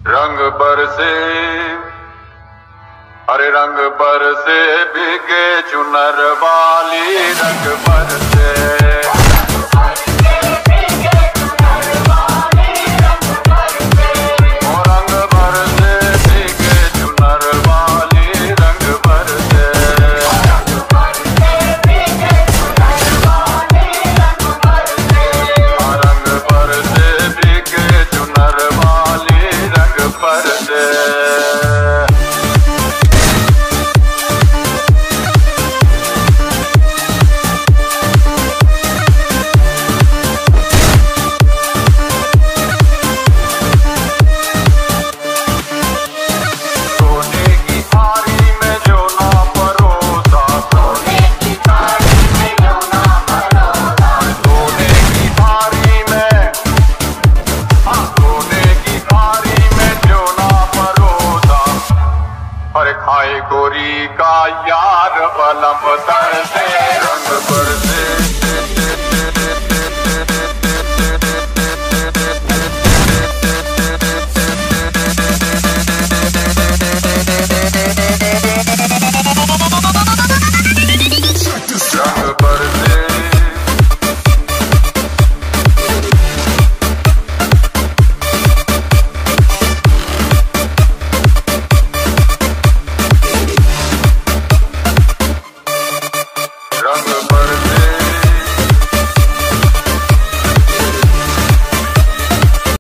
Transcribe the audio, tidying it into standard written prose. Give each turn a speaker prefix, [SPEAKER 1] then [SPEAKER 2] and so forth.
[SPEAKER 1] रंग बरसे, अरे रंग बरसे भीगे चुनर वाली, रंग बरसे खाए गोरी का यार बलम तर से, रंग बरसे।